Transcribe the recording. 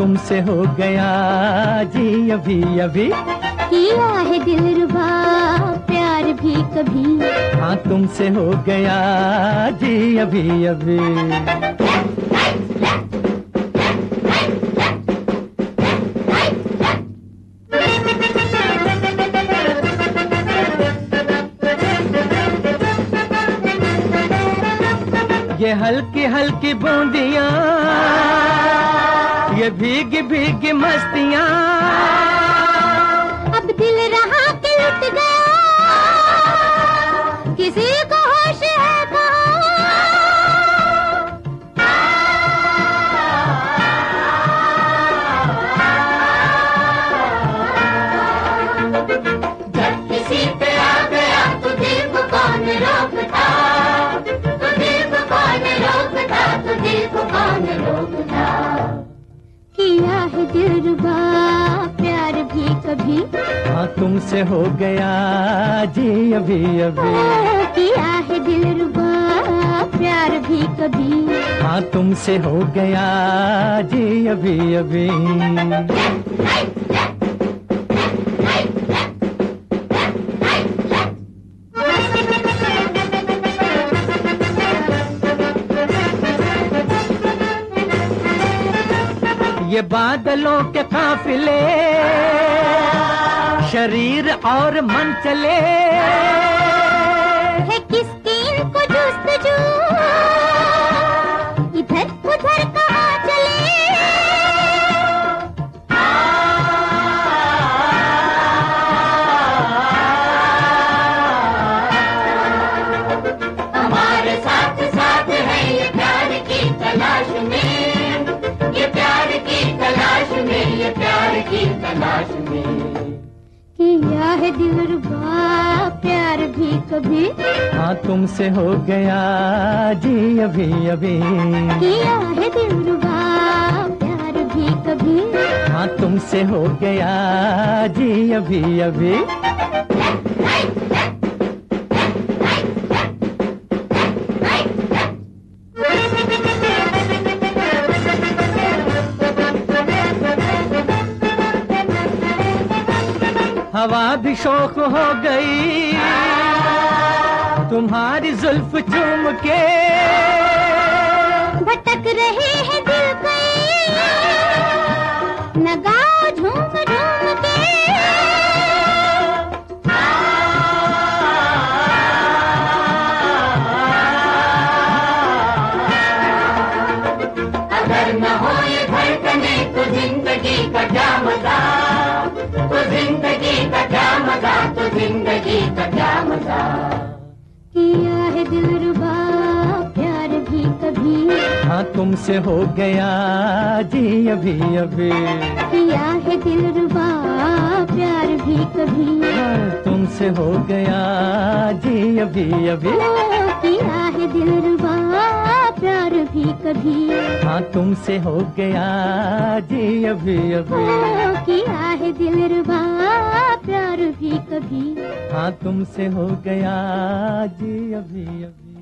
तुमसे हो गया जी अभी अभी। किया है दिलरुबा प्यार भी कभी। हाँ तुमसे हो गया जी अभी अभी। ये हल्की हल्की बूंदियां, ये भीगी भीगी मस्तियां, अब दिल रहा कि लुट गया, किसी को होश है कहाँ। जब किसी पे आ गया तो दिल को कौन रोकता, तो दिल को कौन रोकता, तो दिल को कौन रोकता। किया है दिलरुबा प्यार भी कभी। हाँ तुमसे हो गया जी अभी अभी। किया है दिलरुबा प्यार भी कभी। हाँ तुमसे हो गया जी अभी अभी। ये बादलों के काफिले, शरीर और मन चले, है किसकी इनको जुस्तजू, इधर उधर कहाँ चले। हमारे साथ साथ है ये प्यार की तलाश में, ये प्यार की तलाश में, ये प्यार की तलाश में। किया है दिलरुबा प्यार भी कभी। हाँ तुमसे हो गया जी अभी अभी। किया है दिलरुबा प्यार भी कभी। हाँ तुमसे हो गया जी अभी अभी। हवा भी शौक हो गई तुम्हारी जुल्फ चूम के, भटक रहे हैं दिल कई लगाओ झूम झूम के। अगर न हो ये धड़कने तो जिंदगी का क्या मजा, तो जिंदगी का क्या मजा, तो जिंदगी का क्या मजा। किया है दिलरुबा प्यार भी कभी। हाँ तुमसे हो गया जी अभी अभी। किया है दिलरुबा प्यार भी कभी। हाँ तुमसे हो गया जी अभी अभी। किया है दिलरुबा प्यार भी कभी। हाँ तुमसे हो गया जी अभी अभी। किया है दिलरुबा प्यार भी कभी। हाँ तुमसे हो गया जी अभी अभी।